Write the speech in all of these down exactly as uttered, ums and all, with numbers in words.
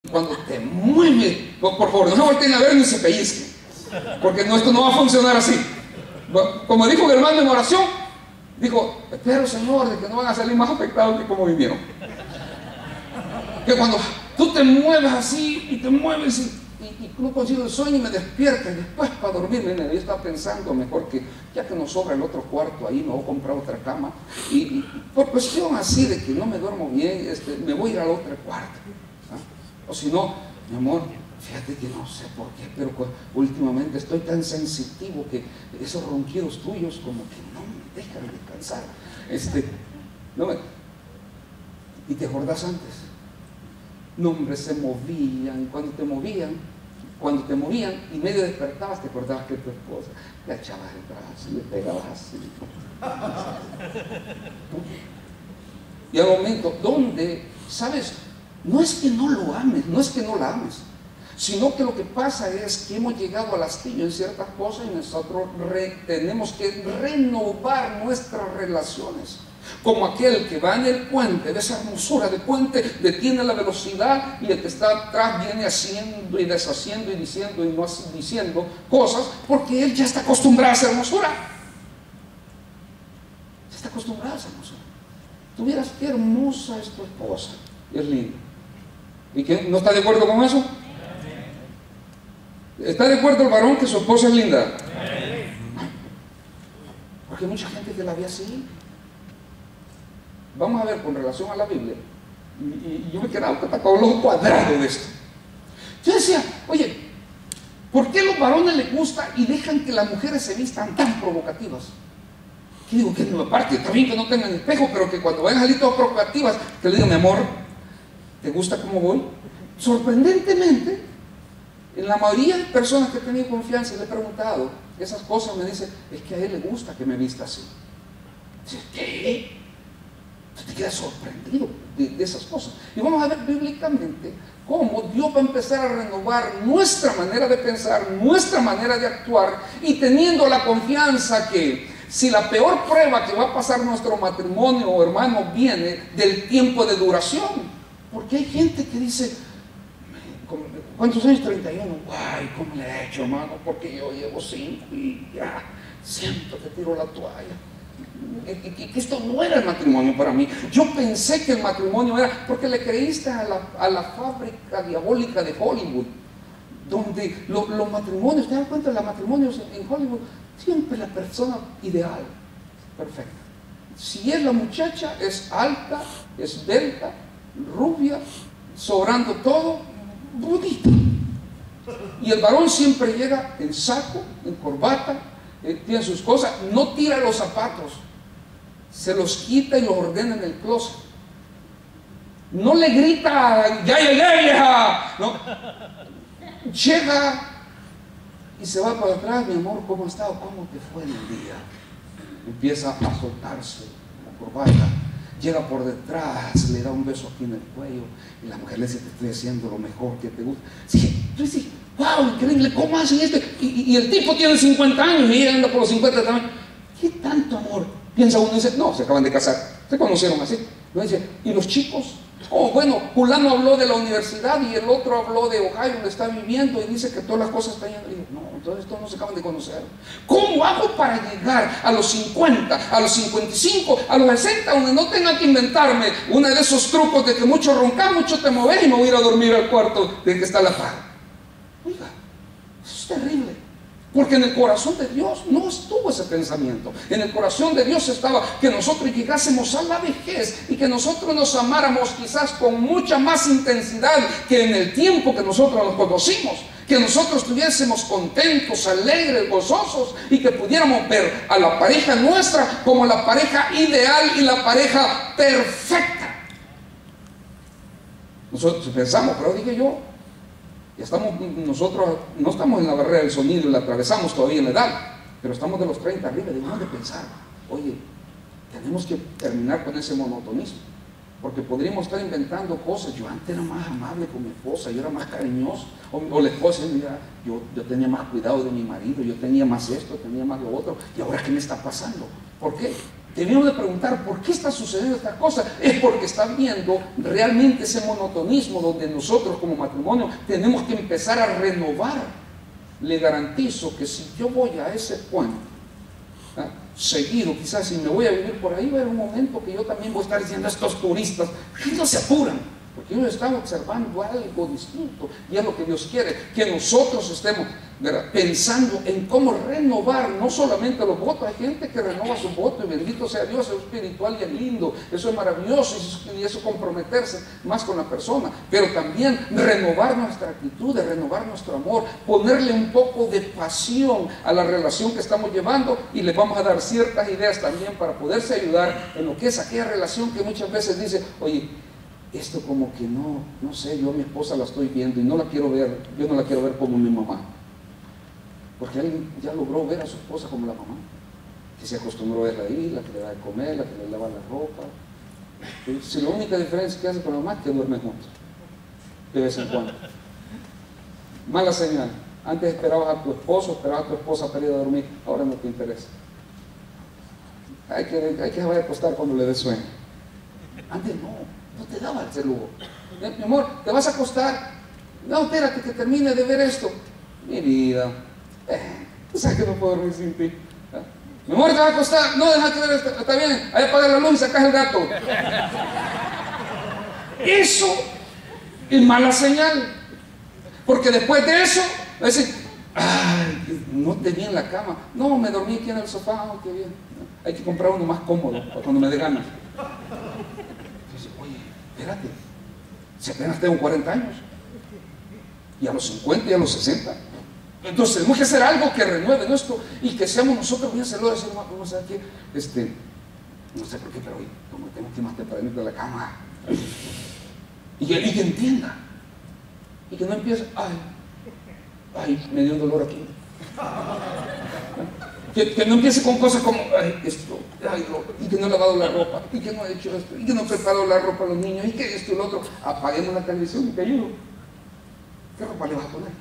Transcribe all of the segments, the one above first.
Cuando te mueve, por favor, no se volteen a ver ni se pellizquen, porque no, esto no va a funcionar así. Como dijo el hermano en oración, dijo, espero, Señor, de que no van a salir más afectados que como vinieron. Que cuando tú te mueves así y te mueves y, y, y no consigo el sueño y me despierto y después para dormir, mira, yo estaba pensando mejor que ya que nos sobra el otro cuarto ahí, me voy a comprar otra cama y, y por cuestión así de que no me duermo bien, este, me voy a ir al otro cuarto, ¿ah? O si no, mi amor, fíjate que no sé por qué, pero últimamente estoy tan sensitivo que esos ronquidos tuyos como que no me dejan descansar, este, no me... y te acordás antes. No, hombre, se movían, y cuando te movían, cuando te movían y medio despertabas, te acordabas que tu esposa le echabas el brazo y le pegabas así. Y al momento donde, ¿sabes? No es que no lo ames, no es que no la ames, sino que lo que pasa es que hemos llegado al hastío en ciertas cosas y nosotros re, tenemos que renovar nuestras relaciones. Como aquel que va en el puente, de esa hermosura de puente, detiene la velocidad y el que está atrás viene haciendo y deshaciendo y diciendo y no diciendo cosas porque él ya está acostumbrado a esa hermosura. Ya está acostumbrado a esa hermosura. Tuvieras qué hermosa es tu esposa, es linda. ¿Y qué? ¿No está de acuerdo con eso? ¿Está de acuerdo el varón que su esposa es linda? Porque hay mucha gente que la ve así. Vamos a ver con relación a la Biblia, y, y, y yo me quedaba con los ojos cuadrados de esto. Yo decía, oye, ¿por qué a los varones les gusta y dejan que las mujeres se vistan tan provocativas? ¿Qué digo? Que no, aparte, está bien que no tengan espejo, pero que cuando vayan a salir todas provocativas, que le digo, mi amor, ¿te gusta cómo voy? Sorprendentemente, en la mayoría de personas que he tenido confianza y le he preguntado esas cosas, me dicen, es que a él le gusta que me vista así. Dice, ¿qué? Te quedas sorprendido de, de esas cosas. Y vamos a ver bíblicamente cómo Dios va a empezar a renovar nuestra manera de pensar, nuestra manera de actuar, y teniendo la confianza que si la peor prueba que va a pasar nuestro matrimonio, hermano, viene del tiempo de duración. Porque hay gente que dice, ¿cuántos años? treinta y uno. Ay, ¿cómo le he hecho, hermano? Porque yo llevo cinco y ya siento que tiro la toalla. Que esto no era el matrimonio para mí. Yo pensé que el matrimonio era, porque le creíste a la, a la fábrica diabólica de Hollywood, donde lo, los matrimonios, ¿te das cuenta? Los matrimonios en, en Hollywood, siempre la persona ideal, perfecta. Si es la muchacha, es alta, esbelta, rubia, sobrando todo, bonita. Y el varón siempre llega en saco, en corbata, eh, tiene sus cosas, no tira los zapatos, se los quita y los ordena en el closet. No le grita, ya llegué, vieja. No. Llega y se va para atrás, mi amor, ¿cómo has estado? ¿Cómo te fue en el día? Empieza a soltarse la corbata, llega por detrás, le da un beso aquí en el cuello y la mujer le dice, te estoy haciendo lo mejor que te gusta. Sí, tú dices, wow, increíble, ¿cómo hacen esto? Y, y, y el tipo tiene cincuenta años y ella anda por los cincuenta también. ¿Qué tanto amor? Piensa uno y dice, no, se acaban de casar, se conocieron así. No dice, ¿y los chicos? Oh, bueno, fulano habló de la universidad y el otro habló de Ohio, donde está viviendo, y dice que todas las cosas están yendo. Y digo, no, entonces estos no se acaban de conocer. ¿Cómo hago para llegar a los cincuenta, a los cincuenta y cinco, a los sesenta, donde no tenga que inventarme uno de esos trucos de que mucho roncar, mucho te mover y me voy a ir a dormir al cuarto de que está la paz? Oiga, eso es terrible. Porque en el corazón de Dios no estuvo ese pensamiento. En el corazón de Dios estaba que nosotros llegásemos a la vejez y que nosotros nos amáramos quizás con mucha más intensidad que en el tiempo que nosotros nos conocimos. Que nosotros estuviésemos contentos, alegres, gozosos y que pudiéramos ver a la pareja nuestra como la pareja ideal y la pareja perfecta. Nosotros pensamos, pero dije yo, ya estamos, nosotros no estamos en la barrera del sonido y la atravesamos todavía en la edad, pero estamos de los treinta arriba, debemos de pensar, oye, tenemos que terminar con ese monotonismo, porque podríamos estar inventando cosas. Yo antes era más amable con mi esposa, yo era más cariñoso, o, o la esposa, mira, yo, yo tenía más cuidado de mi marido, yo tenía más esto, tenía más lo otro, y ahora ¿qué me está pasando? ¿Por qué? Debemos de preguntar por qué está sucediendo esta cosa. Es porque está viendo realmente ese monotonismo donde nosotros como matrimonio tenemos que empezar a renovar. Le garantizo que si yo voy a ese puente, ¿ah?, seguido, quizás si me voy a vivir por ahí, va a haber un momento que yo también voy a estar diciendo a estos turistas que no se apuran, porque ellos están observando algo distinto, y es lo que Dios quiere, que nosotros estemos, ¿verdad?, pensando en cómo renovar no solamente los votos. Hay gente que renova sus votos, y bendito sea Dios, es espiritual y es lindo, eso es maravilloso, y eso comprometerse más con la persona, pero también renovar nuestra actitud, renovar nuestro amor, ponerle un poco de pasión a la relación que estamos llevando, y les vamos a dar ciertas ideas también para poderse ayudar en lo que es aquella relación que muchas veces dice, oye, esto como que no, no sé, yo a mi esposa la estoy viendo y no la quiero ver, yo no la quiero ver como mi mamá. Porque alguien ya logró ver a su esposa como la mamá, que se acostumbró a verla ahí, la que le da de comer, la que le lava la ropa. Si la única diferencia que hace con la mamá es que duermen juntos, de vez en cuando. Mala señal. Antes esperabas a tu esposo, esperabas a tu esposa para ir a dormir, ahora no te interesa. Hay que, hay que saber acostar cuando le dé sueño. Antes no, no te daba ese lujo. Mi amor, ¿te vas a acostar? No, espérate que termine de ver esto. Mi vida, eh, tú sabes que no puedo dormir sin ti. Mi amor, ¿te vas a acostar? No, déjate ver esto. Está bien, ahí apaga la luz y sacas el gato. Eso es mala señal. Porque después de eso, va a decir, ay, no te vi en la cama. No, me dormí aquí en el sofá, oh, qué bien. Hay que comprar uno más cómodo para cuando me dé ganas. Dice, oye, espérate, si apenas tengo cuarenta años, y a los cincuenta y a los sesenta, entonces tenemos que hacer algo que renueve nuestro, y que seamos nosotros bien celosos. No sé qué, este, no sé por qué, pero hoy, como tengo que ir más tempranito de la cama, y que, y que entienda, y que no empiece, ay, ay, me dio un dolor aquí. Que, que no empiece con cosas como, ay, esto, ay, lo, y que no he lavado la ropa, y que no he hecho esto, y que no he preparado la ropa a los niños, y que esto y lo otro. Apaguemos la televisión y te ayudo. ¿Qué ropa le vas a poner?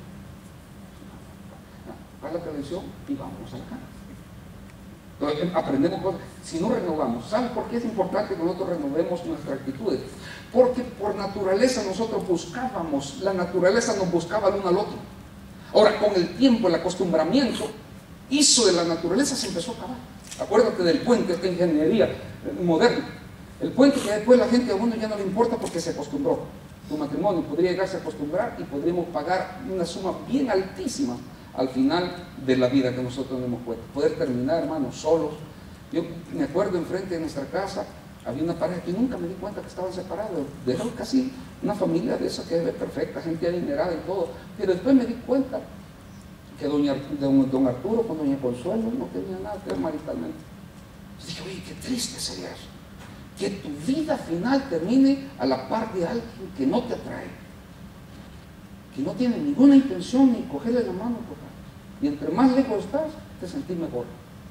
Apaga la televisión y vámonos a la cama. Entonces, aprendemos cosas. Si no renovamos, ¿saben por qué es importante que nosotros renovemos nuestras actitudes? Porque por naturaleza nosotros buscábamos, la naturaleza nos buscaba el uno al otro. Ahora, con el tiempo, el acostumbramiento hizo de la naturaleza, se empezó a acabar. Acuérdate del puente, esta ingeniería moderna. El puente que después la gente a uno ya no le importa porque se acostumbró. Tu matrimonio podría llegarse a acostumbrar y podríamos pagar una suma bien altísima al final de la vida que nosotros hemos puesto. Poder terminar, hermanos, solos. Yo me acuerdo enfrente de nuestra casa, había una pareja que nunca me di cuenta que estaban separados. Dejaron casi una familia de esa que es perfecta, gente adinerada y todo. Pero después me di cuenta que doña, don, don Arturo con doña Consuelo no tenía nada que ver maritalmente. Entonces dije, oye, qué triste sería eso. Que tu vida final termine a la par de alguien que no te atrae, que no tiene ninguna intención ni cogerle la mano, por favor. Y entre más lejos estás, te sentís mejor.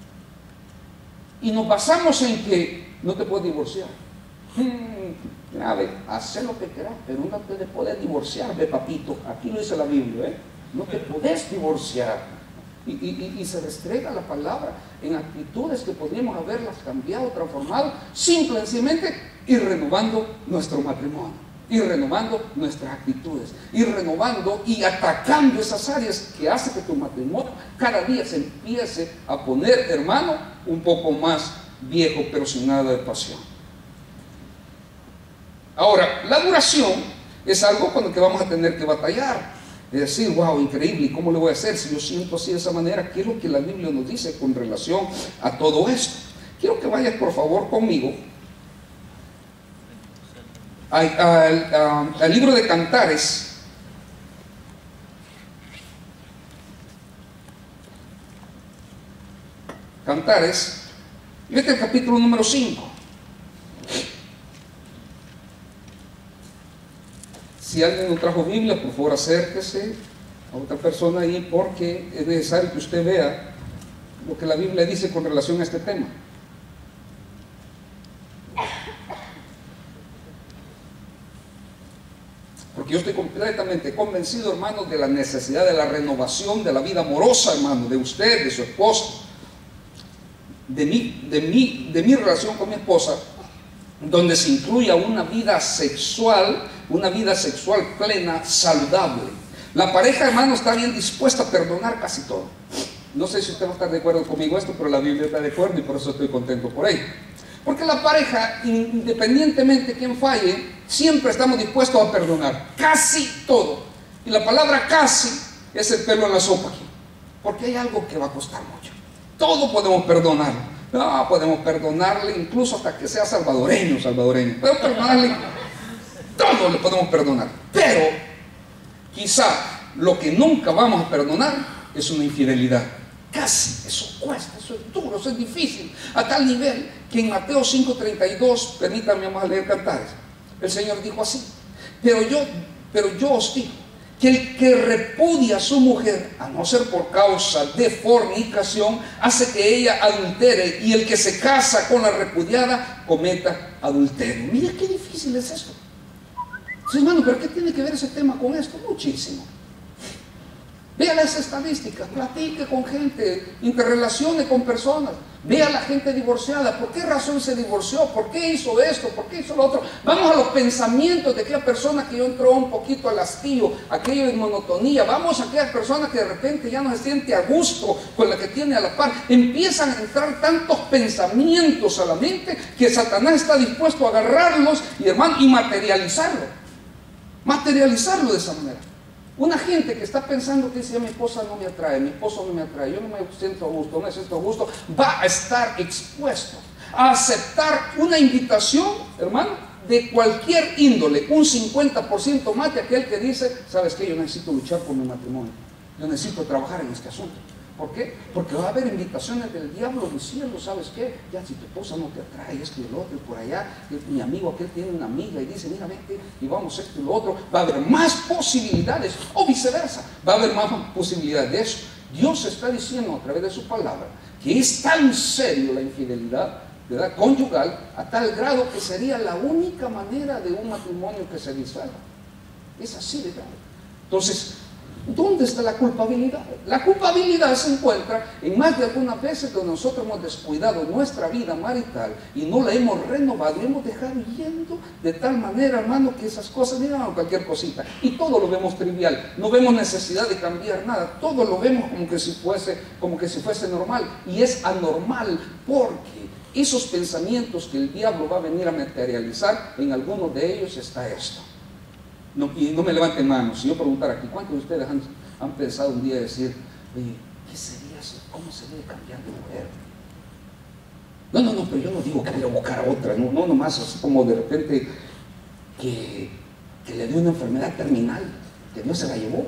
Y nos basamos en que no te puedes divorciar. Hmm, a ver, haz lo que quieras, pero no te puedes divorciar, ve papito. Aquí lo dice la Biblia, ¿eh? No te puedes divorciar. Y, y, y se restrega la palabra en actitudes que podríamos haberlas cambiado, transformado, simplemente ir renovando nuestro matrimonio, ir renovando nuestras actitudes, ir renovando y atacando esas áreas que hace que tu matrimonio cada día se empiece a poner, hermano, un poco más viejo, pero sin nada de pasión. Ahora, la duración es algo con lo que vamos a tener que batallar. Es decir, wow, increíble, ¿y cómo le voy a hacer si yo siento así de esa manera? ¿Qué es lo que la Biblia nos dice con relación a todo esto? Quiero que vayas por favor conmigo al, al, al, al libro de Cantares. Cantares, vete al capítulo número cinco. Si alguien no trajo Biblia, por favor acérquese a otra persona ahí, porque es necesario que usted vea lo que la Biblia dice con relación a este tema. Porque yo estoy completamente convencido, hermanos, de la necesidad de la renovación de la vida amorosa, hermano, de usted, de su esposa. de mi, de mi, de mi relación con mi esposa, donde se incluya una vida sexual, una vida sexual plena, saludable. La pareja, hermano, está bien dispuesta a perdonar casi todo. No sé si usted va a estar de acuerdo conmigo esto, pero la Biblia está de acuerdo y por eso estoy contento por ello. Porque la pareja, independientemente de quién falle, siempre estamos dispuestos a perdonar, casi todo. Y la palabra casi es el pelo en la sopa aquí, porque hay algo que va a costar mucho. Todo podemos perdonarlo. No, podemos perdonarle incluso hasta que sea salvadoreño, salvadoreño. Podemos perdonarle, todo le podemos perdonar. Pero quizá lo que nunca vamos a perdonar es una infidelidad. Casi, eso cuesta, eso es duro, eso es difícil. A tal nivel que en Mateo cinco treinta y dos, permítanme, vamos a leer Cantares, el Señor dijo así: pero yo, pero yo os digo que el que repudia a su mujer, a no ser por causa de fornicación, hace que ella adultere, y el que se casa con la repudiada cometa adulterio. Mira qué difícil es esto. Sí, hermano, pero ¿qué tiene que ver ese tema con esto? Muchísimo. Vea las estadísticas, platique con gente, interrelacione con personas, vea a la gente divorciada, ¿por qué razón se divorció? ¿Por qué hizo esto? ¿Por qué hizo lo otro? Vamos a los pensamientos de aquella persona que yo entró un poquito al hastío, aquello de monotonía. Vamos a aquella persona que de repente ya no se siente a gusto con la que tiene a la par. Empiezan a entrar tantos pensamientos a la mente que Satanás está dispuesto a agarrarlos y, hermano, y materializarlo. Materializarlo de esa manera. Una gente que está pensando que dice: mi esposa no me atrae, mi esposo no me atrae, yo no me siento a gusto, no me siento a gusto, va a estar expuesto a aceptar una invitación, hermano, de cualquier índole, un cincuenta por ciento más de aquel que dice: ¿sabes qué? Yo necesito luchar por mi matrimonio, yo necesito trabajar en este asunto. ¿Por qué? Porque va a haber invitaciones del diablo diciendo: ¿sabes qué? Ya si tu esposa no te atrae, esto y lo otro, y por allá, mi amigo aquel tiene una amiga y dice: mira, vente y vamos esto y lo otro. Va a haber más posibilidades, o viceversa, va a haber más posibilidades de eso. Dios está diciendo a través de su palabra que es tan serio la infidelidad, ¿verdad?, conyugal, a tal grado que sería la única manera de un matrimonio que se disuelva. Es así de grave. Entonces, ¿dónde está la culpabilidad? La culpabilidad se encuentra en más de algunas veces donde nosotros hemos descuidado nuestra vida marital y no la hemos renovado y hemos dejado yendo de tal manera, hermano, que esas cosas, mira, cualquier cosita, y todo lo vemos trivial, no vemos necesidad de cambiar nada, todo lo vemos como que si fuese, como que si fuese normal, y es anormal porque esos pensamientos que el diablo va a venir a materializar, en algunos de ellos está esto. No, y no me levanten manos. Si yo preguntar aquí, ¿cuántos de ustedes han, han pensado un día decir: oye, ¿qué sería eso? ¿Cómo sería cambiar de mujer? No, no, no, pero yo no digo que voy a buscar a otra, no, no, nomás así como de repente que, que le dio una enfermedad terminal, que Dios se la llevó.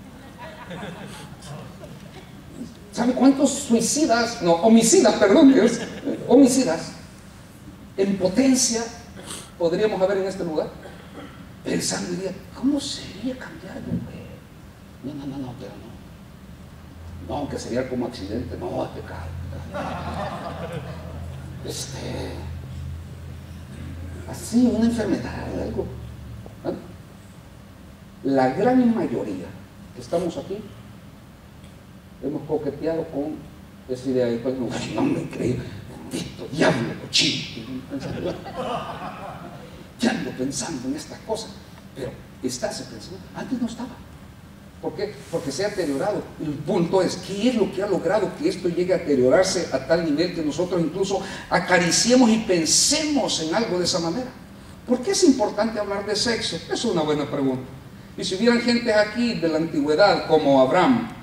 ¿Sabe cuántos suicidas, no, homicidas, perdón, Dios, homicidas en potencia podríamos haber en este lugar? Pensando, diría: ¿cómo sería cambiar de mujer? No, no, no, no, pero no. No, que sería como accidente, no, es pecado. Este, así, una enfermedad, algo. ¿Vale? La gran mayoría que estamos aquí hemos coqueteado con esa idea de: pues, no, no me creo, bendito diablo, cochino. Ya ando pensando en estas cosas, pero está ese pensamiento. Antes no estaba. ¿Por qué? Porque se ha deteriorado. El punto es: ¿qué es lo que ha logrado que esto llegue a deteriorarse a tal nivel que nosotros incluso acariciemos y pensemos en algo de esa manera? ¿Por qué es importante hablar de sexo? Es una buena pregunta. Y si hubieran gente aquí de la antigüedad como Abraham,